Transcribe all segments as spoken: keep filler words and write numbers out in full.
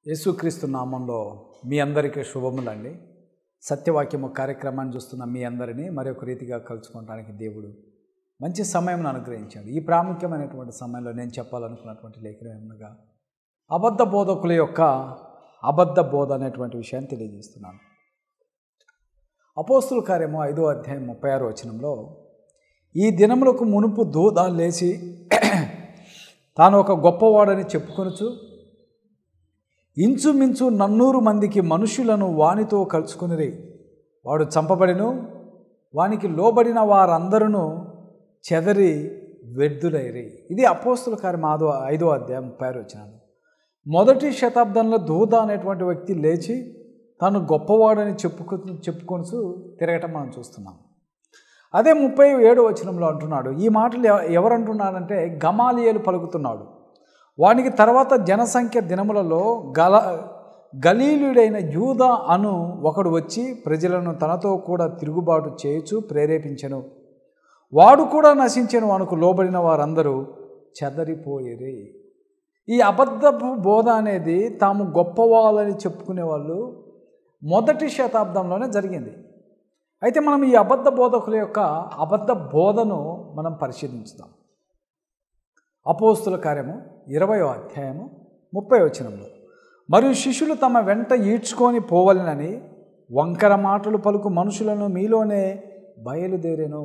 యేసుక్రీస్తు నామంలో మీ అందరికీ శుభములండి. సత్యవాక్యము కార్యక్రమాన్ని చూస్తున్న మీ అందరినీ మరొక రీతిగా కలుసుకోవడానికి దేవుడు మంచి సమయం అనుగ్రహించాడు. ఈ ప్రాముఖ్యమైనటువంటి సమయంలో నేను చెప్పాలనుకున్నటువంటి లేఖనం ఏమనగా అబద్ధ బోధకుల యొక్క అబద్ధ బోధ అనేటువంటి విషయాన్ని తెలియజేస్తున్నాను. అపోస్తుల కార్యము ఐదో అధ్యాయం ముప్పై ఆరు వచనంలో, ఈ దినములకు మునుపు దూత లేచి తాను ఒక గొప్పవాడని చెప్పుకొనుచు ఇంచుమించు నన్నూరు మందికి మనుషులను వానితో కలుసుకునిరి. వాడు చంపబడిను, వానికి లోబడిన వారందరూ చెదరి వ్యర్థులైరి. ఇది అపోస్తుల కార్యం ఆదో ఐదో అధ్యాయం ముప్పై ఆరు వచనాలు. మొదటి శతాబ్దంలో దూత అనేటువంటి వ్యక్తి లేచి తాను గొప్పవాడని చెప్పుకు చెప్పుకొనుచు తిరగటం మనం చూస్తున్నాం. అదే ముప్పై ఏడు వచనంలో అంటున్నాడు. ఈ మాటలు ఎవరు అంటున్నాడంటే గమాలియేలు పలుకుతున్నాడు. వానికి తర్వాత జనసంఖ్య దినములలో గల గలీలుడైన యూదా అను ఒకడు వచ్చి ప్రజలను తనతో కూడా తిరుగుబాటు చేయుచు ప్రేరేపించెను. వాడు కూడా నశించెను, అనుకు లోబడిన వారందరూ చెదరిపోయేది. ఈ అబద్ధపు బోధ అనేది తాము గొప్పవాళ్ళని చెప్పుకునే వాళ్ళు మొదటి శతాబ్దంలోనే జరిగింది. అయితే మనం ఈ అబద్ధ బోధకుల యొక్క అబద్ధ బోధను మనం పరిశీలించుదాం. అపోస్తుల కార్యము ఇరవయో అధ్యాయము ముప్పై వచనంలో, మరియు శిష్యులు తమ వెంట ఈడ్చుకొని పోవలెనని వంకర మాటలు పలుకు మనుషులను మీలోనే బయలుదేరెను.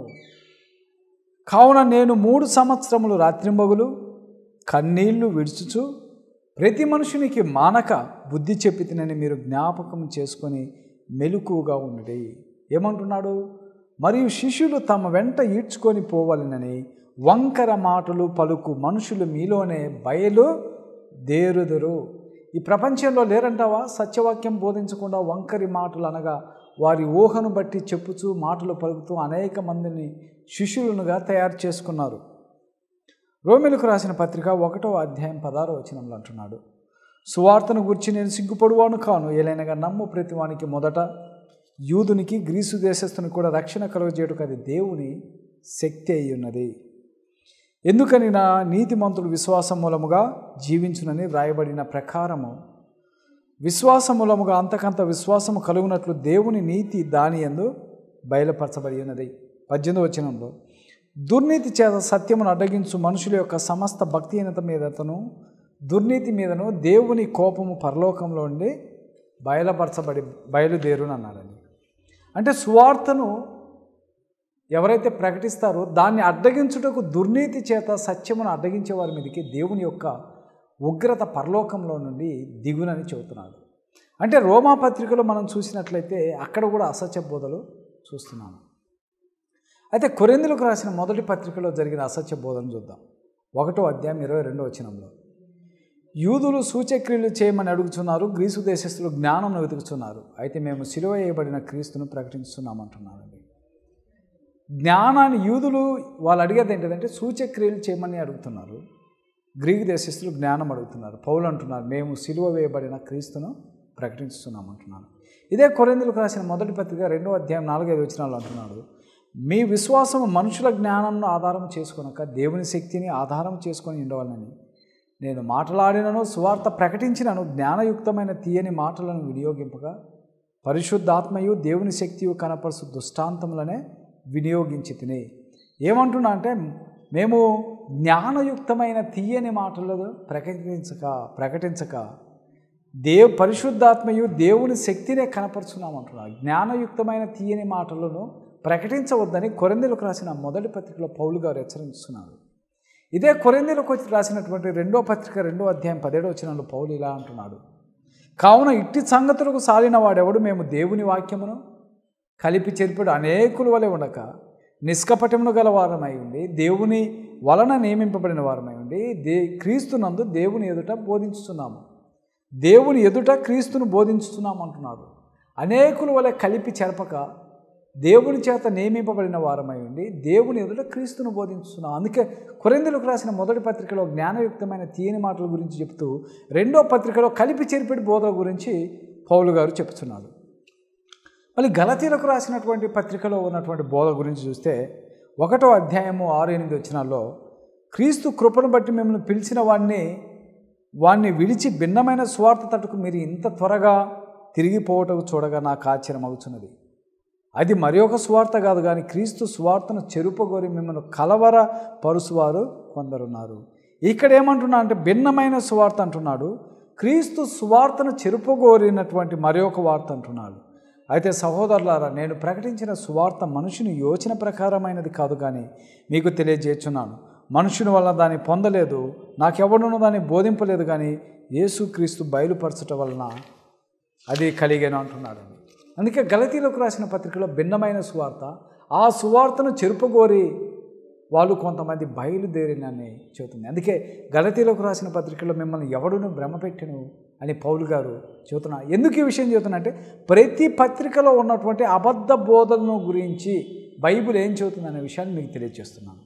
కావున నేను మూడు సంవత్సరములు రాత్రింబగులు కన్నీళ్లు విడుచుచు ప్రతి మనుషునికి మానక బుద్ధి చెప్పి తినని మీరు జ్ఞాపకం చేసుకొని మెలకువగా ఉండి. ఏమంటున్నాడు? మరియు శిష్యులు తమ వెంట ఈడ్చుకొని పోవాలనని వంకర మాటలు పలుకు మనుషులు మీలోనే బయలు దేరుదరు. ఈ ప్రపంచంలో లేరంటావా సత్యవాక్యం బోధించకుండా వంకరి మాటలు అనగా వారి ఊహను బట్టి చెప్పుచూ మాటలు పలుకుతూ అనేక మందిని శిష్యులుగా తయారు చేసుకున్నారు. రోమీయులకు రాసిన పత్రిక ఒకటో అధ్యాయం పదహారో వచనంలో అంటున్నాడు, సువార్తను గురించి నేను సిగ్గుపడువాను కాను, ఏలైనగా నమ్ము ప్రతివానికి మొదట యూదునికి గ్రీసు దేశస్థుని కూడా రక్షణ కలుగజేయుటకు అది దేవుని శక్తి అయి ఉన్నది. ఎందుకని నా నీతిమంతుడు విశ్వాసం మూలముగా జీవించునని వ్రాయబడిన ప్రకారము విశ్వాసం మూలముగా అంతకంత విశ్వాసము కలుగునట్లు దేవుని నీతి దాని యందు బయలుపరచబడి ఉన్నది. పద్దెనిమిది వచనంలో, దుర్నీతి చేత సత్యమును అడ్డగించు మనుషుల యొక్క సమస్త భక్తిహీనత మీదను దుర్నీతి మీదను దేవుని కోపము పరలోకంలో ఉండి బయలుపరచబడి బయలుదేరును అన్నాడండి. అంటే సువార్తను ఎవరైతే ప్రకటిస్తారో దాన్ని అడ్డగించుటకు దుర్నీతి చేత సత్యమును అడ్డగించే వారి మీదకి దేవుని యొక్క ఉగ్రత పరలోకంలో నుండి దిగునని చెబుతున్నాడు. అంటే రోమా పత్రికలో మనం చూసినట్లయితే అక్కడ కూడా అసత్య బోధలు చూస్తున్నాము. అయితే కొరింథీయులకు రాసిన మొదటి పత్రికలో జరిగిన అసత్య బోధను చూద్దాం. ఒకటో అధ్యాయం ఇరవై రెండో వచనంలో, యూదులు సూచక్రియలు చేయమని అడుగుతున్నారు, గ్రీసు దేశస్తులు జ్ఞానం వెతుకుతున్నారు, అయితే మేము సిలువ వేయబడిన క్రీస్తును ప్రకటిస్తున్నామంటున్నారండి. జ్ఞానాన్ని యూదులు వాళ్ళు అడిగేది ఏంటంటే సూచక్రియలు చేయమని అడుగుతున్నారు, గ్రీకు దేశస్తులు జ్ఞానం అడుగుతున్నారు. పౌలు అంటున్నారు మేము సిలువ వేయబడిన క్రీస్తును ప్రకటిస్తున్నామంటున్నారు. ఇదే కొరింథీయులకు రాసిన మొదటి పత్రిక రెండో అధ్యాయం నాలుగైదు వచనాలు అంటున్నాడు, మీ విశ్వాసం మనుషుల జ్ఞానంను ఆధారం చేసుకొనక దేవుని శక్తిని ఆధారం చేసుకొని ఉండవాలని నేను మాట్లాడినను సువార్త ప్రకటించినను జ్ఞానయుక్తమైన తీయని మాటలను వినియోగింపగా పరిశుద్ధాత్మయు దేవుని శక్తియు కనపరుచు దృష్టాంతములనే వినియోగించి తిని. ఏమంటున్నా అంటే మేము జ్ఞానయుక్తమైన తీయని మాటలను ప్రకటించక ప్రకటించక దేవ్ పరిశుద్ధాత్మయు దేవుని శక్తినే కనపరుచున్నామంటున్నారు. జ్ఞానయుక్తమైన తీయని మాటలను ప్రకటించవద్దని కొరింథీయులకు రాసిన మొదటి పత్రికలో పౌలు గారు హెచ్చరిస్తున్నారు. ఇదే కొరింథీయులకు రాసినటువంటి రెండో పత్రిక రెండో అధ్యాయం పదిహేడో వచనంలో పౌలు ఇలా అంటున్నాడు, కావున ఇట్టి సంగతులకు సాలిన వాడెవడు మేము దేవుని వాక్యమును కలిపి చెరిపడు అనేకుల వలె ఉండక నిష్కపటమును గల వారమై ఉండి దేవుని వలన నియమింపబడిన వారమై ఉండి దే క్రీస్తునందు దేవుని ఎదుట బోధించుతున్నాము దేవుని ఎదుట క్రీస్తును బోధించుతున్నాము అంటున్నాడు. అనేకుల వలె కలిపి చెరపక దేవుని చేత నియమింపబడిన వారమై ఉండి దేవుని ఎదుట క్రీస్తును బోధించుతున్నాం. అందుకే కొరింథీయులకు రాసిన మొదటి పత్రికలో జ్ఞానయుక్తమైన తీయని మాటల గురించి చెప్తూ రెండో పత్రికలో కలిపి చెరిపెడి బోధ గురించి పౌలు గారు చెప్తున్నాడు. మళ్ళీ గలతీయులకు రాసినటువంటి పత్రికలో ఉన్నటువంటి బోధ గురించి చూస్తే ఒకటో అధ్యాయము ఆరు ఎనిమిది వచనాల్లో, క్రీస్తు కృపను బట్టి మిమ్మల్ని పిలిచిన వాడిని వాణ్ణి విడిచి భిన్నమైన సువార్త తట్టుకు మీరు ఇంత త్వరగా తిరిగిపోవటం చూడగా నాకు ఆశ్చర్యం అవుతున్నది. అది మరి ఒక సువార్త కాదు, కానీ క్రీస్తు సువార్తను చెరుపగోరి మిమ్మల్ని కలవర పరుసువారు కొందరున్నారు. ఇక్కడ ఏమంటున్నా అంటే భిన్నమైన సువార్త అంటున్నాడు, క్రీస్తు సువార్తను చెరుపగోరినటువంటి మరి ఒక వార్త అంటున్నాడు. అయితే సహోదరులారా, నేను ప్రకటించిన సువార్త మనుషుని యోచన ప్రకారమైనది కాదు, కానీ మీకు తెలియజేస్తున్నాను. మనుషుని వల్ల దాన్ని పొందలేదు, నాకెవడునో దాన్ని బోధింపలేదు, కానీ యేసుక్రీస్తు బయలుపరచటం వలన అది కలిగాను అంటున్నాడు. అందుకే గలతీలకు రాసిన పత్రికలో భిన్నమైన సువార్త, ఆ సువార్తను చెరుపగోరి వాళ్ళు కొంతమంది బయలుదేరినని చెబుతుంది. అందుకే గలతీలకు రాసిన పత్రికలో మిమ్మల్ని ఎవడును భ్రమపెట్టెను అని పౌలు గారు చెబుతున్నా. ఎందుకు ఈ విషయం చెబుతున్నా అంటే ప్రతి పత్రికలో ఉన్నటువంటి అబద్ధ బోధనను గురించి బైబిల్ ఏం చెబుతుంది అనే విషయాన్ని మీకు తెలియజేస్తున్నాను.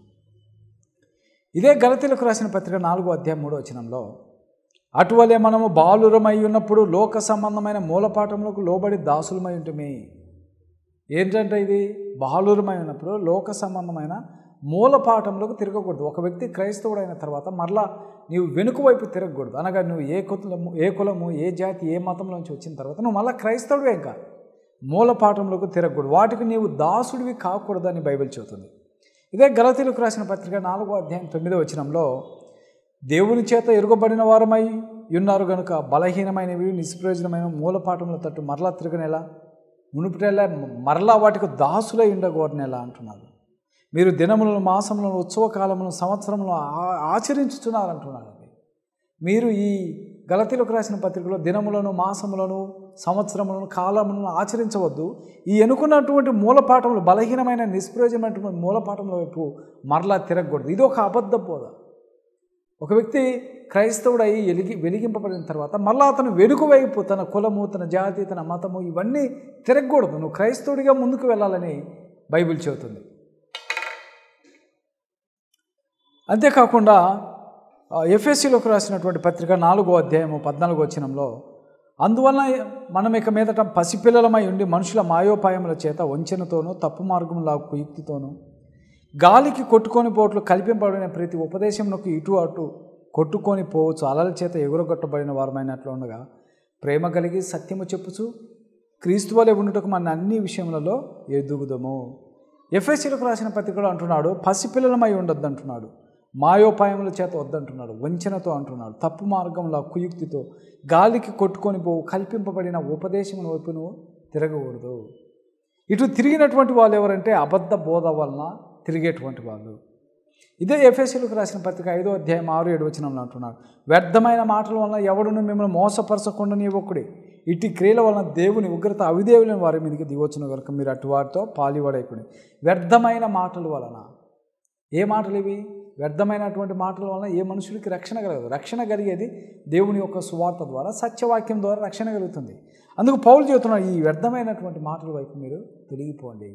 ఇదే గలతీలకు రాసిన పత్రిక నాలుగో అధ్యాయం మూడో వచనంలో, అటువలే మనము బాలురమై ఉన్నప్పుడు లోక సంబంధమైన మూలపాఠములకు లోబడి దాసులమై ఉంటుమే. ఏంటంటే ఇది బాలురమై ఉన్నప్పుడు లోక సంబంధమైన మూలపాఠంలోకి తిరగకూడదు. ఒక వ్యక్తి క్రైస్తవుడు అయిన తర్వాత మరలా నీవు వెనుక వైపు తిరగకూడదు. అనగా నువ్వు ఏ కులము ఏ కులము ఏ జాతి ఏ మతంలోంచి వచ్చిన తర్వాత నువ్వు మళ్ళీ క్రైస్తవుడే ఇంకా మూలపాఠంలోకి తిరగకూడదు. వాటికి నీవు దాసుడివి కాకూడదని బైబిల్ చెబుతుంది. ఇదే గలతీలకు రాసిన పత్రిక నాలుగో అధ్యాయం తొమ్మిదో వచనంలో, దేవుని చేత ఎరుగబడిన వారమై ఉన్నారు కనుక బలహీనమైనవి నిష్ప్రయోజనమైన మూలపాఠముల తట్టు మరలా తిరగనేలా మునుపుటేలా మరలా వాటికి దాసులై ఉండగోరనేలా అంటున్నారు. మీరు దినములను మాసములను ఉత్సవకాలములను సంవత్సరములను ఆచరించుతున్నారంటున్నారండి. మీరు ఈ గలతీలకు రాసిన పత్రికలో దినములను మాసములను సంవత్సరములను కాలములను ఆచరించవద్దు. ఈ ఎన్నుకున్నటువంటి మూలపాఠములు బలహీనమైన నిష్ప్రయోజనమైనటువంటి మూలపాఠముల వైపు మరలా తిరగకూడదు. ఇది ఒక అబద్ధ బోధ. ఒక వ్యక్తి క్రైస్తవుడై వెలిగి వెలిగింపబడిన తర్వాత మళ్ళా అతను వెనుక వైపు తన కులము తన జాతి తన మతము ఇవన్నీ తిరగకూడదు. నువ్వు క్రైస్తవుడిగా ముందుకు వెళ్ళాలని బైబిల్ చెబుతుంది. అంతేకాకుండా ఎఫెసీలోకి రాసినటువంటి పత్రిక నాలుగో అధ్యాయము పద్నాలుగో వచనంలో, అందువలన మనం ఇక మీదట పసిపిల్లలమై ఉండి మనుషుల మాయోపాయముల చేత వంచనతోనూ తప్పు మార్గములా కుయుక్తితోనూ గాలికి కొట్టుకొని పోట్లు కల్పింపబడిన ప్రతి ఉపదేశమునకు ఇటు అటు కొట్టుకొని పోవచ్చు అలల చేత ఎగురగొట్టబడిన వారమైనట్లు ఉండగా ప్రేమ కలిగి సత్యము చెప్పుచు క్రీస్తు వలె ఉండుటకు మన అన్ని విషయములలో ఎదుగుదము. ఎఫెసీలకు రాసిన పత్రికలో అంటున్నాడు, పసిపిల్లలమై ఉండొద్దు అంటున్నాడు, మాయోపాయముల చేత వద్దంటున్నాడు, వంచనతో అంటున్నాడు, తప్పు మార్గంలో కుయుక్తితో గాలికి కొట్టుకొని పోవు కల్పింపబడిన ఉపదేశముల వైపు నువ్వు తిరగకూడదు. ఇటు తిరిగినటువంటి వాళ్ళు ఎవరంటే అబద్ధ బోధ వలన తిరిగేటువంటి వాళ్ళు. ఇదే ఎఫెసీలకు రాసిన పత్రిక ఐదో అధ్యాయం ఆరు ఏడు వచనంలో అంటున్నాడు, వ్యర్థమైన మాటల వలన ఎవడును మిమ్మల్ని మోసపరచకుండా నీవొక్కడే ఇటు క్రియల వలన దేవుని ఉగ్రత అవిదేవులని వారి మీదకి దిగొచ్చిన కనుక మీరు అటు వారితో పాలివాడైపోయి. వ్యర్థమైన మాటల వలన, ఏ మాటలు ఇవి? వ్యర్థమైనటువంటి మాటల వలన ఏ మనుషులకి రక్షణ కలగదు. రక్షణ కలిగేది దేవుని యొక్క సువార్త ద్వారా, సత్యవాక్యం ద్వారా రక్షణ కలుగుతుంది. అందుకు పౌలు చెబుతున్నాడు, ఈ వ్యర్థమైనటువంటి మాటల వైపు మీరు తొలగిపోండి.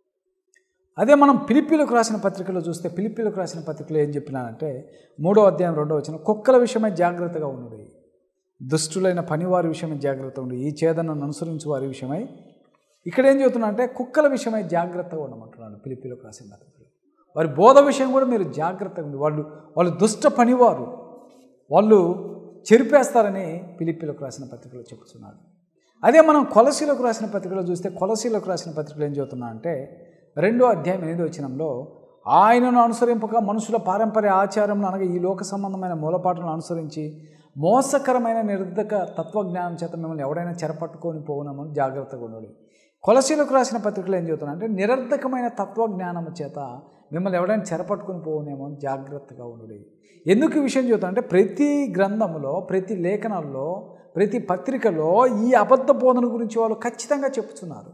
అదే మనం ఫిలిప్పీలకు రాసిన పత్రికలో చూస్తే, ఫిలిప్పీలకు రాసిన పత్రికలో ఏం చెప్పినానంటే మూడో అధ్యాయం రెండో వచనం, కుక్కల విషయమై జాగ్రత్తగా ఉండు, దుష్టులైన పనివారి విషయమై జాగ్రత్త ఉండి ఈ చేదనను అనుసరించు వారి విషయమై. ఇక్కడ ఏం చెబుతున్నా అంటే కుక్కల విషయమై జాగ్రత్తగా ఉండమంటున్నాను ఫిలిప్పీలకు రాసిన పత్రికలో. వారి బోధ విషయం కూడా మీరు జాగ్రత్తగా ఉంది. వాళ్ళు వాళ్ళు దుష్ట పనివారు, వాళ్ళు చెరిపేస్తారని ఫిలిప్పీలకు రాసిన పత్రికలో చెప్తున్నాడు. అదే మనం కొలసీలకు రాసిన పత్రికలో చూస్తే, కొలసీలకు రాసిన పత్రికలో ఏం చెబుతున్నా అంటే రెండో అధ్యాయం ఎనిమిదో వచనంలో, ఆయనను అనుసరింపక మనుషుల పారంపర్య ఆచారం అనగా ఈ లోక సంబంధమైన మూలపాటులను అనుసరించి మోసకరమైన నిరర్ధక తత్వజ్ఞానం చేత మిమ్మల్ని ఎవడైనా చెరపట్టుకొని పోవునామని జాగ్రత్తగా ఉండాలి. కొలసీలకు రాసిన పత్రికలు ఏం చెబుతున్నా అంటే నిరర్ధకమైన తత్వజ్ఞానం చేత మిమ్మల్ని ఎవడైనా చెరపట్టుకొని పోవునేమో అని జాగ్రత్తగా ఉండాలి. ఎందుకు ఈ విషయం చెబుతున్నా అంటే ప్రతి గ్రంథంలో, ప్రతి లేఖనాల్లో, ప్రతి పత్రికలో ఈ అబద్ధ బోధన గురించి వాళ్ళు ఖచ్చితంగా చెప్తున్నారు.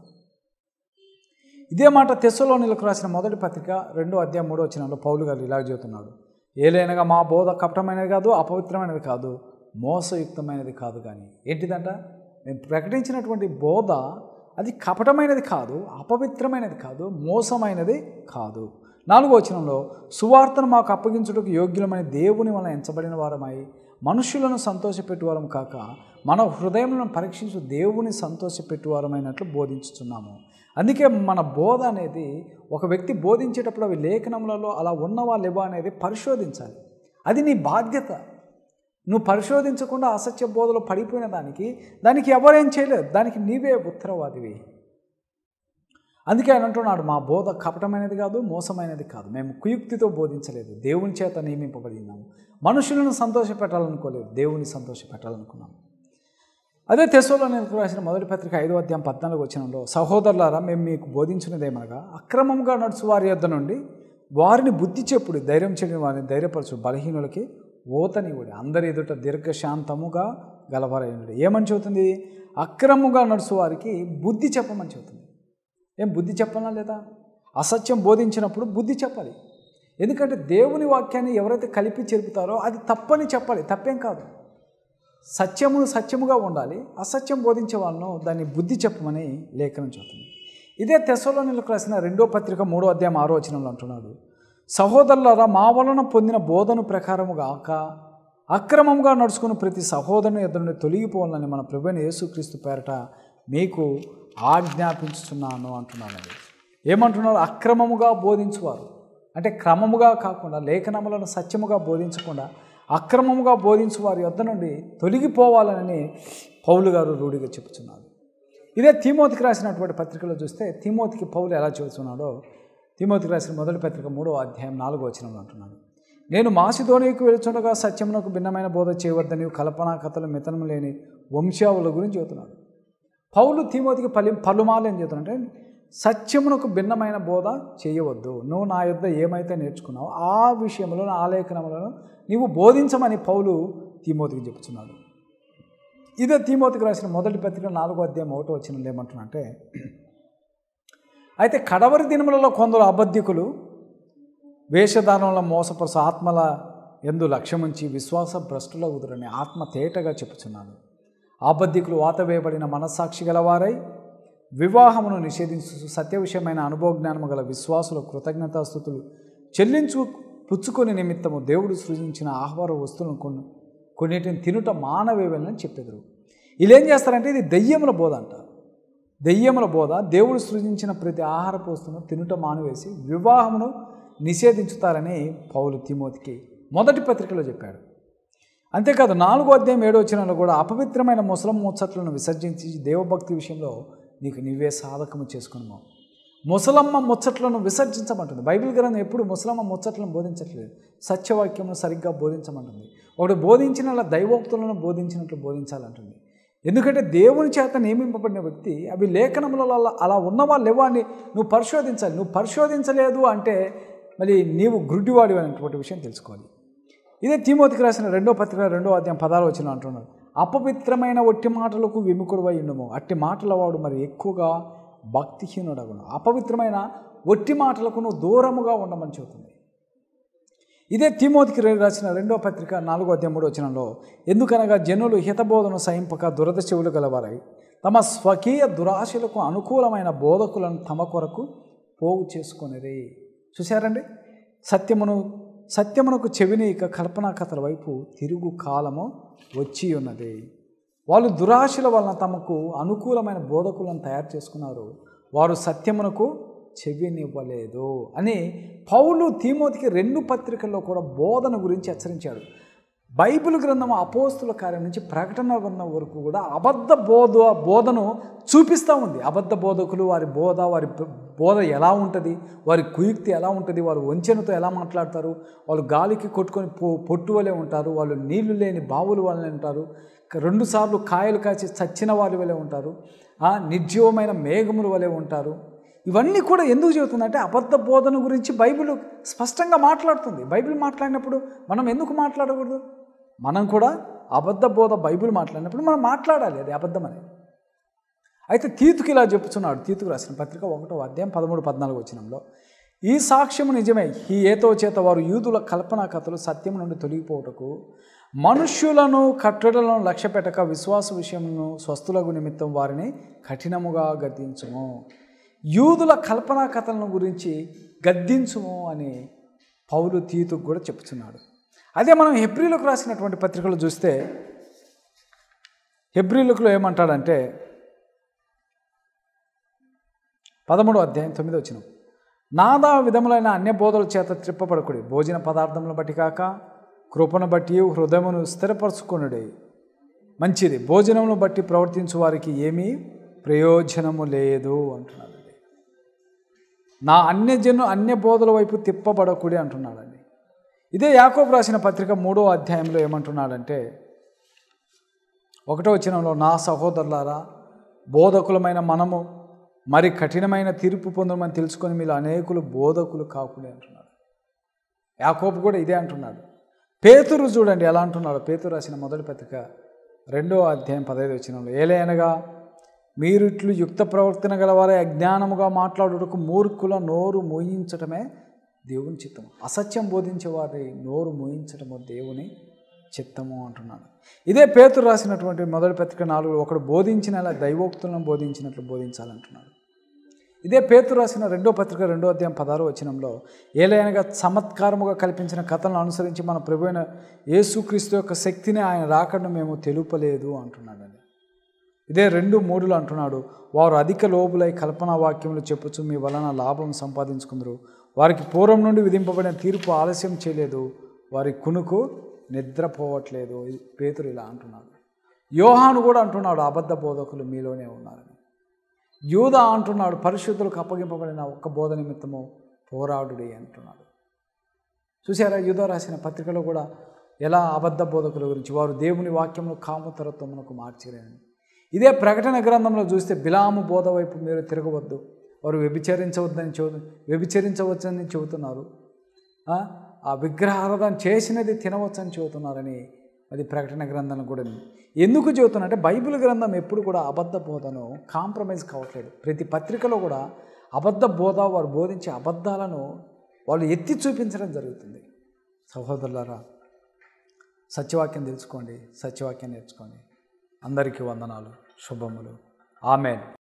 ఇదే మాట తెస్సలోనిలకు రాసిన మొదటి పత్రిక రెండో అధ్యాయం మూడో వచనంలో పౌలు గారు ఇలా చెబుతున్నాడు, ఏలైనగా మా బోధ కపటమైనది కాదు, అపవిత్రమైనది కాదు, మోసయుక్తమైనది కాదు. కానీ ఏంటిదంట, మేము ప్రకటించినటువంటి బోధ అది కపటమైనది కాదు, అపవిత్రమైనది కాదు, మోసమైనది కాదు. నాలుగో వచనంలో, సువార్తను మాకు అప్పగించుటకు యోగ్యులమైన దేవుని వలన ఎంచబడిన వారమై మనుషులను సంతోషపెట్టువారం కాక మన హృదయములను పరీక్షించు దేవుని సంతోషపెట్టువారమైనట్లు బోధించుతున్నాము. అందుకే మన బోధ అనేది ఒక వ్యక్తి బోధించేటప్పుడు అవి లేఖనములలో అలా ఉన్నవా లేవా అనేది పరిశోధించాలి. అది నీ బాధ్యత. నువ్వు పరిశోధించకుండా అసత్య బోధలో పడిపోయిన దానికి దానికి ఎవరేం చేయలేదు, దానికి నీవే ఉత్తరవాదివి. అందుకే ఆయన అంటున్నాడు, మా బోధ కపటమైనది కాదు, మోసమైనది కాదు. మేము కుయుక్తితో బోధించలేదు, దేవుని చేత నియమింపబడినాము. మనుషులను సంతోషపెట్టాలనుకోలేదు, దేవుని సంతోషపెట్టాలనుకున్నాము. అదే తెస్సలోనికీయులకు రాసిన మొదటి పత్రిక ఐదో అధ్యాయం పద్నాలుగు వచనంలో, సహోదరులారా మేము మీకు బోధించినదేమనగా అక్రమంగా నడుచు వారి యొద్ద నుండి వారిని బుద్ధి చెప్పుడు, ధైర్యం చేయని వారిని ధైర్యపరచు, బలహీనులకి ఓతనివుడి, అందరి ఎదుట దీర్ఘశాంతముగా గలవారైనడు. ఏమని చెబుతుంది? అక్రమంగా నడుచు వారికి బుద్ధి చెప్పమని చెబుతుంది. ఏం బుద్ధి చెప్పాలా లేదా? అసత్యం బోధించినప్పుడు బుద్ధి చెప్పాలి. ఎందుకంటే దేవుని వాక్యాన్ని ఎవరైతే కలిపి చెరుపుతారో అది తప్పని చెప్పాలి, తప్పేం కాదు. సత్యము సత్యముగా ఉండాలి, అసత్యం బోధించే వాళ్ళను దాన్ని బుద్ధి చెప్పమని లేఖనం చెబుతుంది. ఇదే తెస్సలోనికీయులకు రాసిన రెండో పత్రిక మూడో అధ్యాయం ఆరో వచనంలో అంటున్నాడు, సహోదరులారా మా వలన పొందిన బోధన ప్రకారము గాక అక్రమంగా నడుచుకుని ప్రతి సహోదరుని ఎదురు నుండి తొలగిపోవాలని మన ప్రభువైన యేసుక్రీస్తు పేరట మీకు ఆజ్ఞాపించుతున్నాను అంటున్నానండి. ఏమంటున్నారు? అక్రమముగా బోధించువారు అంటే క్రమముగా కాకుండా, లేఖనములను సత్యముగా బోధించకుండా అక్రమముగా బోధించు వారి యొద్ద నుండి తొలగిపోవాలని పౌలు గారు రూఢిగా చెబుతున్నారు. ఇదే తిమోతికి రాసినటువంటి పత్రికలో చూస్తే తిమోతికి పౌలు ఎలా చెబుతున్నాడో, తిమోతికి రాసిన మొదటి పత్రిక మూడో అధ్యాయం నాలుగో వచనంలో అంటున్నాడు, నేను మాసిదోనియకు వెళుచుండగా సత్యమునకు భిన్నమైన బోధ చేయవద్దని కల్పనా కథలు మితనం లేని వంశావుల గురించి చెబుతున్నాడు. పౌలు తిమోతికి పలు పలుమార్లు ఏం చెబుతున్నాడంటే, సత్యమునకు భిన్నమైన బోధ చేయవద్దు, నువ్వు నా యొద్ద ఏమైతే నేర్చుకున్నావో ఆ విషయంలో ఆ లేఖనములను నీవు బోధించమని పౌలు తిమోతికి చెప్తున్నాడు. ఇదే తిమోతికి రాసిన మొదటి పత్రిక నాలుగో అధ్యాయం ఒకటో వచనంలో ఏమంటున్నాడంటే, అయితే కడవరి దినములలో కొందరు అబద్ధికులు వేషధారణలో మోసపరుచు ఆత్మల ఎందు లక్ష్యముంచి విశ్వాస భ్రష్టుల ఉదురని ఆత్మ తేటగా చెప్పుచున్నాను. అబద్ధికులు వాతవేయబడిన మనస్సాక్షి గలవారై వివాహమును నిషేధించు సత్య విషయమైన అనుభవజ్ఞానము గల విశ్వాసుల కృతజ్ఞతాస్థుతులు చెల్లించు పుచ్చుకొని నిమిత్తము దేవుడు సృజించిన ఆహార వస్తువులను కొన్ని కొన్నిటిని తినుట మానవేవలని చెప్పెదరు. వీళ్ళు ఏం చేస్తారంటే ఇది దెయ్యముల బోధ అంట. దెయ్యముల బోధ, దేవుడు సృజించిన ప్రతి ఆహార వస్తువును తినుట మానివేసి వివాహమును నిషేధించుతారని పౌలు తిమోతికి మొదటి పత్రికలో చెప్పాడు. అంతేకాదు నాలుగో అధ్యాయం ఏడో వచనంలో కూడా అపవిత్రమైన ముసలం ముచ్చట్లను విసర్జించి దేవభక్తి విషయంలో నీకు నీవే సాధకము చేసుకున్నావు. ముసలమ్మ ముచ్చట్లను విసర్జించమంటుంది. బైబిల్ గ్రంథం ఎప్పుడు ముసలమ్మ ముచ్చట్లను బోధించట్లేదు, సత్యవాక్యమును సరిగ్గా బోధించమంటుంది. ఒకడు బోధించిన దైవోక్తులను బోధించినట్లు బోధించాలంటుంది. ఎందుకంటే దేవుని చేత నియమింపబడిన వ్యక్తి అవి లేఖనములలో అలా ఉన్నవా లేవా అని నువ్వు పరిశోధించాలి. నువ్వు పరిశోధించలేదు అంటే మళ్ళీ నీవు గుడ్డివాడి అనేటువంటి విషయం తెలుసుకోవాలి. ఇదే తిమోతికి రాసిన రెండో పత్రిక రెండో అధ్యాయం పదహారు వచనం అంటున్నాడు, అపవిత్రమైన ఒట్టి మాటలకు విముఖుడువై ఉండుము, అట్టి మాటల వాడు మరి ఎక్కువగా భక్తిహీనుడగును. అపవిత్రమైన ఒట్టి మాటలకు నువ్వు దూరముగా ఉండమని చెబుతుంది. ఇదే తిమోతికి రాసిన రెండో పత్రిక నాలుగో అధ్యాయం మూడో వచనంలో, ఎందుకనగా జనులు హితబోధను సహింపక దురద చెవులు గలవారై తమ స్వకీయ దురాశలకు అనుకూలమైన బోధకులను తమ కొరకు పోగు చేసుకొనిరి. చూశారండి, సత్యమును సత్యమునకు చెవిని ఇక కల్పనా కథల వైపు తిరుగు కాలము వచ్చి ఉన్నది. వాళ్ళు దురాశల వలన తమకు అనుకూలమైన బోధకులను తయారు చేసుకున్నారు, వారు సత్యమునకు చెవినివ్వలేదు అని పౌలు తిమోతికి రెండు పత్రికల్లో కూడా బోధన గురించి హెచ్చరించాడు. బైబిల్ గ్రంథం అపోస్తుల కార్యం నుంచి ప్రకటన గ్రంథం వరకు కూడా అబద్ధ బోధ బోధను చూపిస్తూ ఉంది. అబద్ధ బోధకులు వారి బోధ వారి బోధ ఎలా ఉంటుంది, వారి కుయుక్తి ఎలా ఉంటుంది, వారు వంచనతో ఎలా మాట్లాడతారు, వాళ్ళు గాలికి కొట్టుకొని పో పొట్టు వలె ఉంటారు, వాళ్ళు నీళ్లు లేని బావులు వలె ఉంటారు, రెండుసార్లు కాయలు కాచి చచ్చిన వారి వలె ఉంటారు, నిర్జీవమైన మేఘముల వలె ఉంటారు. ఇవన్నీ కూడా ఎందుకు చెబుతుందంటే అబద్ధ బోధన గురించి బైబిల్ స్పష్టంగా మాట్లాడుతుంది. బైబిల్ మాట్లాడినప్పుడు మనం ఎందుకు మాట్లాడకూడదు? మనం కూడా అబద్ధ బోధ బైబిల్ మాట్లాడినప్పుడు మనం మాట్లాడాలి, అది అబద్ధమని. అయితే తీతుకు ఇలా చెప్పుచున్నాడు, తీతుకు రాసిన పత్రిక ఒకటో అధ్యాయం పదమూడు పద్నాలుగు వచనంలో, ఈ సాక్ష్యము నిజమే, ఈ ఏతో చేత వారు యూదుల కల్పనా కథలు సత్యం నుండి తొలగిపోవటకు మనుష్యులను కట్టడలను లక్ష్య పెట్టక విశ్వాస విషయమును స్వస్థులకు నిమిత్తం వారిని కఠినముగా గద్దించుము. యూదుల కల్పనా కథలను గురించి గద్దించుము అని పౌలు తీతుకు కూడా చెప్తున్నాడు. అదే మనం హెబ్రీలకు రాసినటువంటి పత్రికలు చూస్తే హెబ్రీలకు ఏమంటాడంటే పదమూడో అధ్యాయం తొమ్మిదో వచనం, నాదా విధములైన అన్య బోధల చేత త్రిప్పబడకుడి, భోజన పదార్థములను బట్టి కాక కృపను బట్టి హృదయమును స్థిరపరచుకొనుడి. మంచిది. భోజనమును బట్టి ప్రవర్తించు వారికి ఏమీ ప్రయోజనము లేదు అంటున్నాడండి. నా అన్యజను అన్య బోధల వైపు తిప్పబడకుడి అంటున్నాడండి. ఇదే యాకోబు రాసిన పత్రిక మూడో అధ్యాయంలో ఏమంటున్నాడంటే ఒకటో వచనంలో, నా సహోదరులారా, బోధకులమైన మనము మరి కఠినమైన తీర్పు పొందమని తెలుసుకొని మీలో అనేకులు బోధకులు కాకులే అంటున్నాడు. యాకోబు కూడా ఇదే అంటున్నాడు. పేతురు చూడండి ఎలా అంటున్నాడు. పేతురు రాసిన మొదటి పత్రిక రెండో అధ్యాయం పదహైదు వచనంలో, ఏలైనగా మీరు ఇట్లు యుక్త ప్రవర్తన గలవారే అజ్ఞానముగా మాట్లాడుటకు మూర్ఖుల నోరు మూయించటమే దేవుని చిత్తము. అసత్యం బోధించే వారి నోరు మూయించటము దేవుని చిత్తము అంటున్నాడు. ఇదే పేతురు రాసినటువంటి మొదటి పత్రిక నాలుగు, ఒకడు బోధించిన దైవోక్తులను బోధించినట్లు బోధించాలంటున్నాడు. ఇదే పేతురు రాసిన రెండో పత్రిక రెండో అధ్యాయం పదహారు వచనంలో, ఏలైనగా చమత్కారముగా కల్పించిన కథలను అనుసరించి మన ప్రభువైన యేసుక్రీస్తు యొక్క శక్తిని ఆయన రాకడను మేము తెలుపలేదు అంటున్నాడండి. ఇదే రెండు మూడులు అంటున్నాడు, వారు అధిక లోబులై కల్పనా వాక్యములు చెప్పుచు మీ వలన లాభం సంపాదించుకుందరు. వారికి పూర్వం నుండి విధింపబడిన తీర్పు ఆలస్యం చేయలేదు, వారి కునుకు నిద్రపోవట్లేదు. పేతురు ఇలా అంటున్నాడు. యోహాను కూడా అంటున్నాడు, అబద్ధ బోధకులు మీలోనే ఉన్నారని. యూదా అంటున్నాడు, పరిశుద్ధులకు అప్పగింపబడిన ఒక్క బోధ నిమిత్తము పోరాడుడి అంటున్నాడు. చూసారా, యూదా రాసిన పత్రికలో కూడా ఎలా అబద్ధ బోధకుల గురించి, వారు దేవుని వాక్యమును కామతరత్వమునకు మార్చిరేనని. ఇదే ప్రకటన గ్రంథంలో చూస్తే, బిలాము బోధ వైపు మీరు తిరగవద్దు, వారు వ్యభిచరించవద్దని చెబుతు వ్యభిచరించవచ్చని చెబుతున్నారు, ఆ విగ్రహారాధన చేసినది తినవచ్చని చెబుతున్నారని అది ప్రకటన గ్రంథం కూడా. ఎందుకు చెబుతున్నా అంటే బైబిల్ గ్రంథం ఎప్పుడు కూడా అబద్ధ బోధను కాంప్రమైజ్ కావట్లేదు. ప్రతి పత్రికలో కూడా అబద్ధ బోధ, వారు బోధించే అబద్ధాలను వాళ్ళు ఎత్తి చూపించడం జరుగుతుంది. సహోదరులారా, సత్యవాక్యం తెలుసుకోండి, సత్యవాక్యం నేర్చుకోండి. అందరికీ వందనాలు, శుభములు. ఆమేన్.